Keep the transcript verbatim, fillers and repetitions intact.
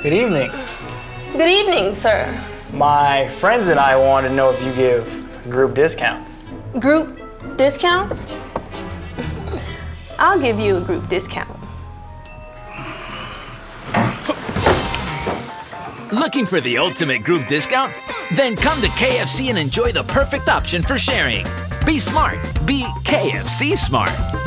Good evening. Good evening, sir. My friends and I wanted to know if you give group discounts. Group discounts? I'll give you a group discount. Looking for the ultimate group discount? Then come to K F C and enjoy the perfect option for sharing. Be smart. Be K F C smart.